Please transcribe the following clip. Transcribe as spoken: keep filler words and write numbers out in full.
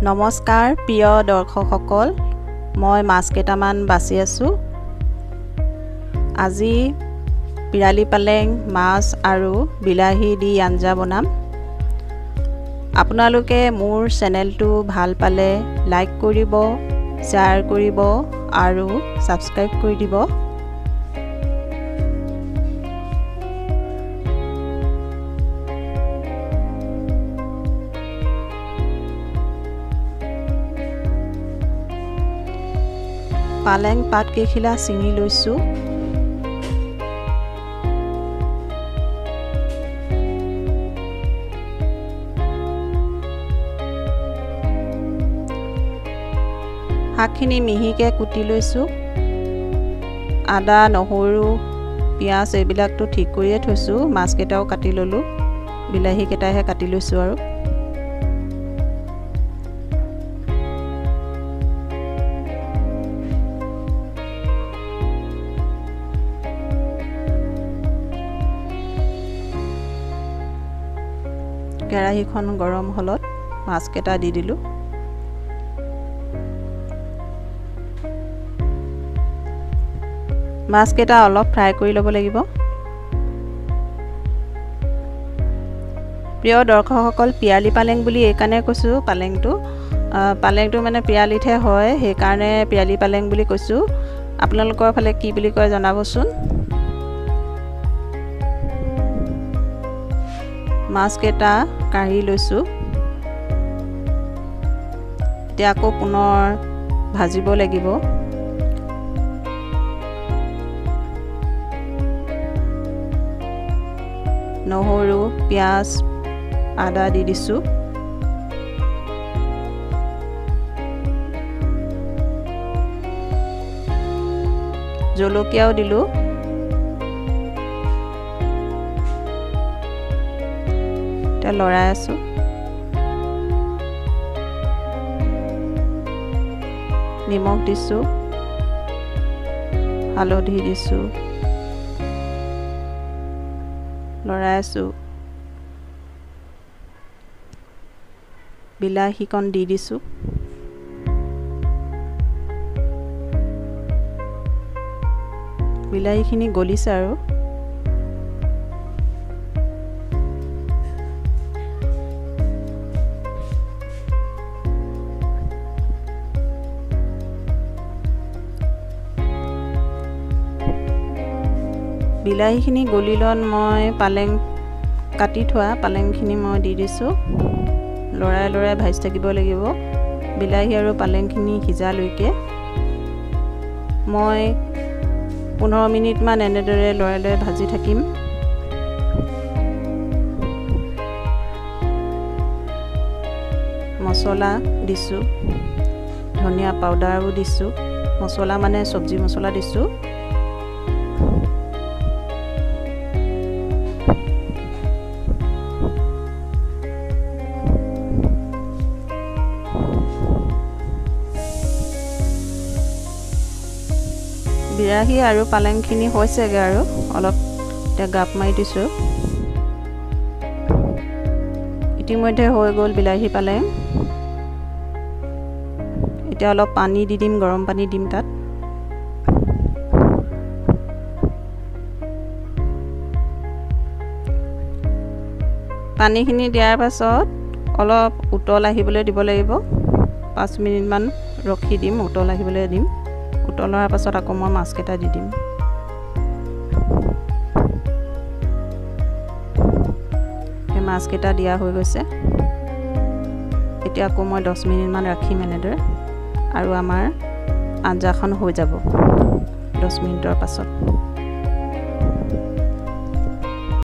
নমস্কাৰ প্ৰিয় দৰ্শকসকল, মই মাছ কেইটামান বাছি আছোঁ। আজি পিৰালি পালেং মাছ আৰু বিলাহী দি আঞ্জা বনাম। আপোনালোকে মোৰ চেনেলটো ভাল পালে লাইক কৰিব, শ্বেয়াৰ কৰিব আৰু ছাবস্ক্ৰাইব কৰি দিব। পালেং পাত কেইখিলা ছিঙি লৈছোঁ। শাকখিনি মিহিকৈ কুটি লৈছোঁ। আদা, নহৰু, পিঁয়াজ এইবিলাকতো ঠিক কৰিয়ে থৈছোঁ। মাছকেইটাও কাটি ল'লোঁ, বিলাহীকেইটাহে কাটি লৈছোঁ আৰু কেৰাহীখন গৰম হ'লত মাছকেইটা দি দিলোঁ। মাছকেইটা অলপ ফ্ৰাই কৰি ল'ব লাগিব। প্ৰিয় দৰ্শকসকল, পিৰালি পালেং বুলি এইকাৰণে কৈছোঁ। পালেংটো পালেংটো মানে পিৰালিতহে হয়, সেইকাৰণে পিৰালি পালেং বুলি কৈছোঁ। আপোনালোকৰ ফালে কি বুলি কয় জনাবচোন। মাছকেইটা কাঢ়ি লৈছোঁ। এতিয়া আকৌ পুনৰ ভাজিব লাগিব। নহৰু, পিঁয়াজ, আদা দি দিছোঁ। জলকীয়াও দিলোঁ। এতিয়া লৰাই আছোঁ। নিমখ দিছোঁ, হালধি দিছোঁ, লৰাই আছোঁ। বিলাহীকণ দি দিছোঁ। বিলাহীখিনি গলিছে আৰু বিলাহীখিনি গলিলত মই পালেং কাটি থোৱা পালেংখিনি মই দি দিছোঁ। লৰাই লৰাই ভাজি থাকিব লাগিব বিলাহী আৰু পালেংখিনি সিজালৈকে। মই পোন্ধৰ মিনিটমান এনেদৰে লৰাই লৰাই ভাজি থাকিম। মছলা দিছোঁ, ধনিয়া পাউডাৰো দিছোঁ। মছলা মানে চব্জি মছলা দিছোঁ। বিলাহী আৰু পালেংখিনি হৈছেগৈ আৰু অলপ এতিয়া গাপ মাৰি দিছোঁ। ইতিমধ্যে হৈ গ'ল বিলাহী পালেং। এতিয়া অলপ পানী দি দিম, গৰম পানী দিম তাত। পানীখিনি দিয়াৰ পাছত অলপ উতল আহিবলৈ দিব লাগিব। পাঁচ মিনিটমান ৰখি দিম, উতল আহিবলৈ দিম। উতল হোৱাৰ পাছত আকৌ মই মাছকেইটা দি দিম। সেই মাছকেইটা দিয়া হৈ গৈছে। এতিয়া আকৌ মই দহ মিনিটমান ৰাখিম এনেদৰে, আৰু আমাৰ আঞ্জাখন হৈ যাব দহ মিনিটৰ পাছত।